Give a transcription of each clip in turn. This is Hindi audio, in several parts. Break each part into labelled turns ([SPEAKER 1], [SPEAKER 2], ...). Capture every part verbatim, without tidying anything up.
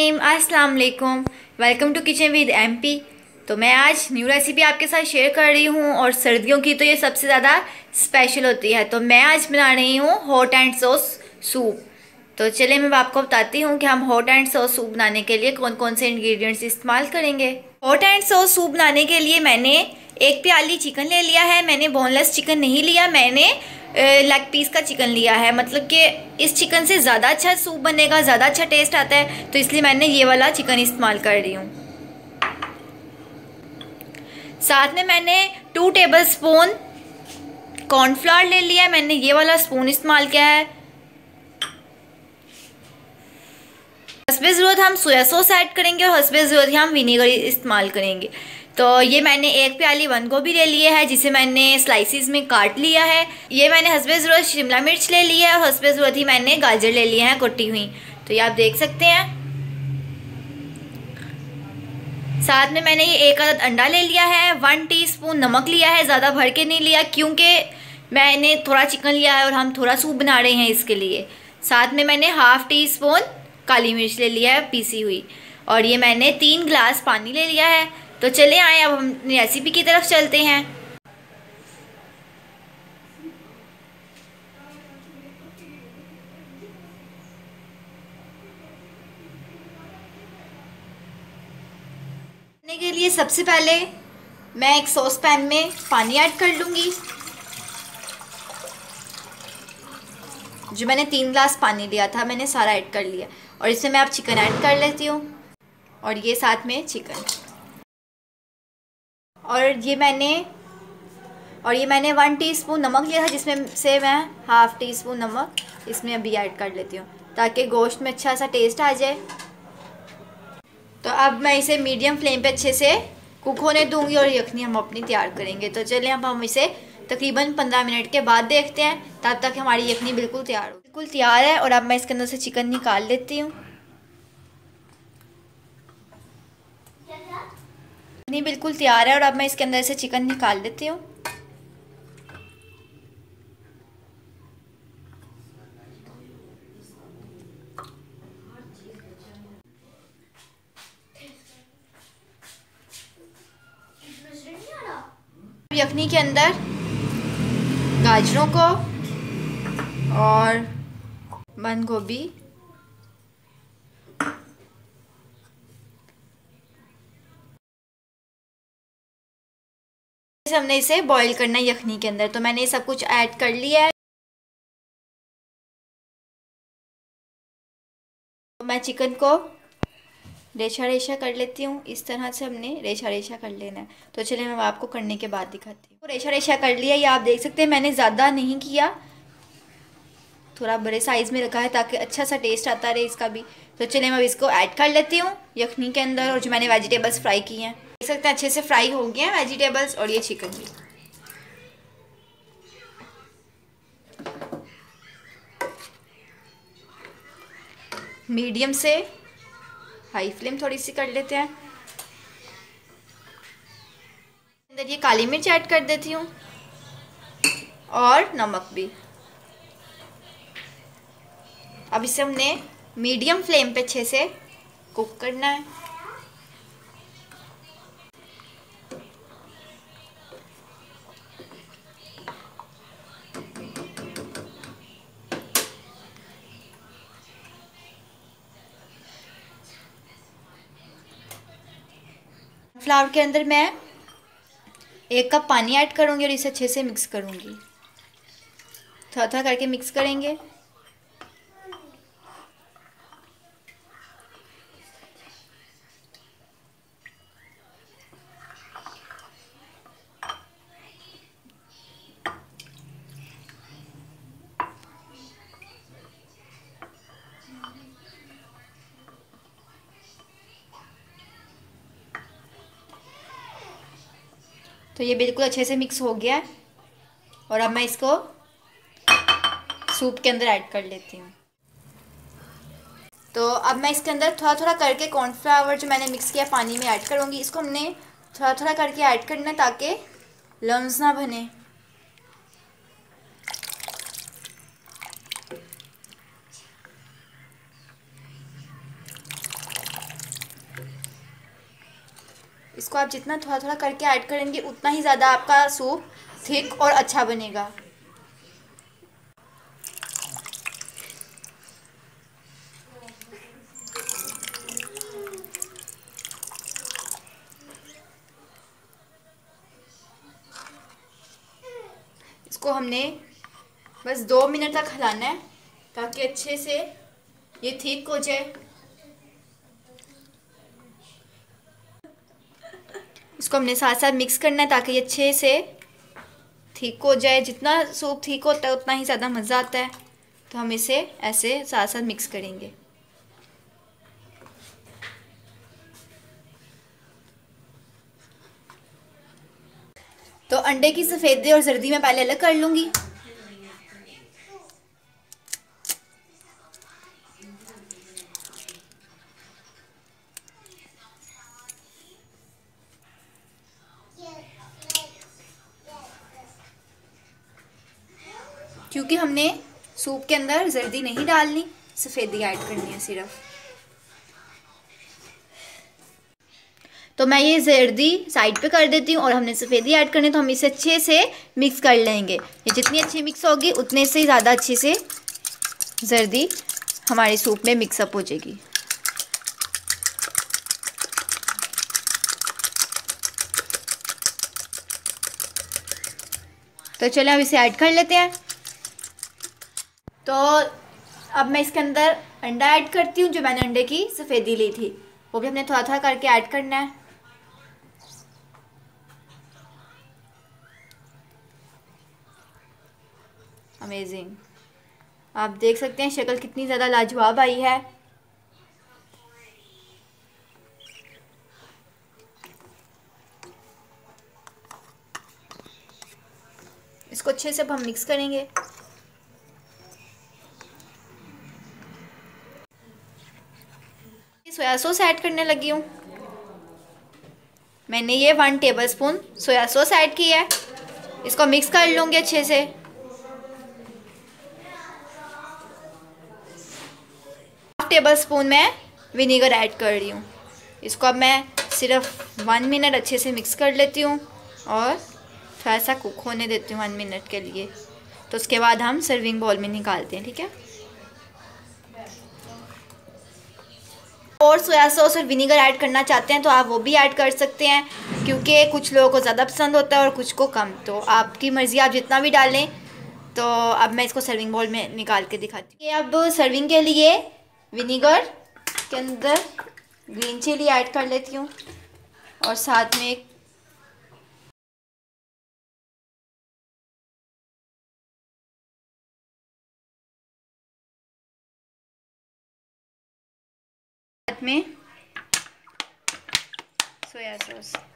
[SPEAKER 1] रहीम, अस्सलाम वालेकुम। Welcome to kitchen with MP. तो मैं आज न्यू रेसिपी आपके साथ शेयर कर रही हूँ और सर्दियों की तो ये सबसे ज़्यादा स्पेशल होती है। तो मैं आज बना रही हूँ हॉट एंड सॉस सूप। तो चलिए मैं आपको बताती हूँ कि हम हॉट एंड सॉस सूप बनाने के लिए कौन कौन से इंग्रेडिएंट्स इस्तेमाल करेंगे। हॉट एंड सॉस सूप बनाने के लिए मैंने एक प्याली चिकन ले लिया है। मैंने बोनलेस चिकन नहीं लिया, मैंने लेग पीस का चिकन लिया है। मतलब कि इस चिकन से ज़्यादा अच्छा सूप बनेगा, ज़्यादा अच्छा टेस्ट आता है, तो इसलिए मैंने ये वाला चिकन इस्तेमाल कर रही हूँ। साथ में मैंने टू टेबल स्पून कॉर्नफ्लावर ले लिया है। मैंने ये वाला स्पून इस्तेमाल किया है। हस्बे ज़रूरत हम सोया सॉस ऐड करेंगे और हस्बे ज़रूरत हम विनेगर इस्तेमाल करेंगे। तो ये मैंने एक प्याली बंद गोभी ले लिया है, जिसे मैंने स्लाइसिस में काट लिया है। ये मैंने हस्बे ज़रूरत शिमला मिर्च ले लिया है और हस्बे ज़रूरत ही मैंने गाजर ले लिए हैं कटी हुई। तो ये आप देख सकते हैं। साथ में मैंने ये एक आध अंडा ले लिया है। वन टीस्पून नमक लिया है, ज़्यादा भर के नहीं लिया क्योंकि मैंने थोड़ा चिकन लिया है और हम थोड़ा सूप बना रहे हैं इसके लिए। साथ में मैंने हाफ़ टी स्पून काली मिर्च ले लिया है पीसी हुई, और ये मैंने तीन गिलास पानी ले लिया है। तो चले आए अब हम रेसिपी की तरफ चलते हैं। करने के लिए सबसे पहले मैं एक सॉस पैन में पानी ऐड कर लूँगी। जो मैंने तीन गिलास पानी लिया था मैंने सारा ऐड कर लिया, और इसमें मैं अब चिकन ऐड कर लेती हूँ। और ये साथ में चिकन, और ये मैंने और ये मैंने वन टीस्पून नमक लिया था, जिसमें से मैं हाफ़ टी स्पून नमक इसमें अभी ऐड कर लेती हूँ ताकि गोश्त में अच्छा सा टेस्ट आ जाए। तो अब मैं इसे मीडियम फ्लेम पे अच्छे से कुक होने दूंगी और यखनी हम अपनी तैयार करेंगे। तो चलिए अब हम इसे तकरीबन पंद्रह मिनट के बाद देखते हैं। तब तक हमारी यखनी बिल्कुल तैयार हो बिल्कुल तैयार है। और अब मैं इसके अंदर से चिकन निकाल लेती हूँ। यखनी बिल्कुल तैयार है और अब मैं इसके अंदर से चिकन निकाल लेती हूँ। यखनी के अंदर गाजरों को और बंद गोभी हमने इसे बॉईल करना है यखनी के अंदर। तो मैंने ये सब कुछ ऐड कर लिया है। तो मैं चिकन को रेशा रेशा कर लेती हूँ। इस तरह से हमने रेशा रेशा कर लेना है। तो चलिए मैं आपको करने के बाद दिखाती हूँ। तो रेशा रेशा कर लिया, ये आप देख सकते हैं। मैंने ज़्यादा नहीं किया, थोड़ा बड़े साइज़ में रखा है ताकि अच्छा सा टेस्ट आता रहे इसका भी। तो चलिए मैं इसको ऐड कर लेती हूँ यखनी के अंदर। और जो मैंने वेजिटेबल्स फ्राई किए हैं देख सकते हैं अच्छे से फ्राई हो गए हैं वेजिटेबल्स, और ये चिकन भी। मीडियम से हाई फ्लेम थोड़ी सी कर लेते हैं। अंदर ये काली मिर्च ऐड कर देती हूँ और नमक भी। अब इसे हमने मीडियम फ्लेम पे अच्छे से कुक करना है। फ्लावर के अंदर मैं एक कप पानी ऐड करूँगी और इसे अच्छे से मिक्स करूँगी। थोड़ा थोड़ा करके मिक्स करेंगे। तो ये बिल्कुल अच्छे से मिक्स हो गया है, और अब मैं इसको सूप के अंदर ऐड कर लेती हूँ। तो अब मैं इसके अंदर थोड़ा थोड़ा करके कॉर्नफ्लावर जो मैंने मिक्स किया पानी में ऐड करूँगी। इसको हमने थोड़ा थोड़ा करके ऐड करना है ताकि लम्स ना बने। इसको आप जितना थोड़ा थोड़ा करके ऐड करेंगे उतना ही ज़्यादा आपका सूप थिक और अच्छा बनेगा। इसको हमने बस दो मिनट तक हिलाना है ताकि अच्छे से ये थिक हो जाए। इसको हमने साथ साथ मिक्स करना है ताकि ये अच्छे से थिक हो जाए। जितना सूप थिक होता है उतना ही ज़्यादा मज़ा आता है। तो हम इसे ऐसे साथ साथ मिक्स करेंगे। तो अंडे की सफ़ेदी और जर्दी मैं पहले अलग कर लूँगी। क्योंकि हमने सूप के अंदर जर्दी नहीं डालनी, सफ़ेदी ऐड करनी है सिर्फ। तो मैं ये जर्दी साइड पे कर देती हूँ और हमने सफ़ेदी ऐड करनी, तो हम इसे अच्छे से मिक्स कर लेंगे। ये जितनी अच्छी मिक्स होगी उतने से ज़्यादा अच्छे से जर्दी हमारे सूप में मिक्सअप हो जाएगी। तो चलो अब इसे ऐड कर लेते हैं। तो अब मैं इसके अंदर अंडा ऐड करती हूँ, जो मैंने अंडे की सफ़ेदी ली थी वो भी हमने थोड़ा थोड़ा करके ऐड करना है। अमेजिंग, आप देख सकते हैं शक्ल कितनी ज़्यादा लाजवाब आई है। इसको अच्छे से अब हम मिक्स करेंगे। सोया सॉस ऐड करने लगी हूँ। मैंने ये one tablespoon soya sauce add की है। इसको मिक्स कर लूँगी अच्छे से। हाफ टेबल स्पून मैं विनीगर ऐड कर रही हूँ। इसको अब मैं सिर्फ वन मिनट अच्छे से मिक्स कर लेती हूँ और थोड़ा सा कुक होने देती हूँ वन मिनट के लिए। तो उसके बाद हम सर्विंग बाउल में निकालते हैं, ठीक है। और सोया सॉस और विनीगर ऐड करना चाहते हैं तो आप वो भी ऐड कर सकते हैं, क्योंकि कुछ लोगों को ज़्यादा पसंद होता है और कुछ को कम। तो आपकी मर्ज़ी, आप जितना भी डालें। तो अब मैं इसको सर्विंग बाउल में निकाल के दिखाती हूँ। ये अब सर्विंग के लिए विनीगर के अंदर ग्रीन चिली ऐड कर लेती हूँ और साथ में एक साथ में सोया सॉस।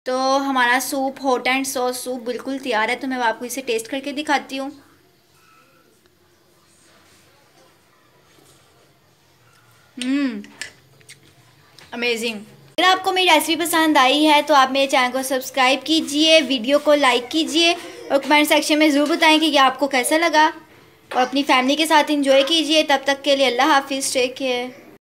[SPEAKER 1] तो हमारा soup hot and sauce soup बिल्कुल तैयार है, तो मैं आपको इसे टेस्ट करके दिखाती हूँ। Hmm amazing. अगर आपको मेरी रेसिपी पसंद आई है तो आप मेरे चैनल को सब्सक्राइब कीजिए, वीडियो को लाइक कीजिए और कमेंट सेक्शन में ज़रूर बताएं कि ये आपको कैसा लगा, और अपनी फैमिली के साथ एंजॉय कीजिए। तब तक के लिए अल्लाह हाफिज़, टेक केयर।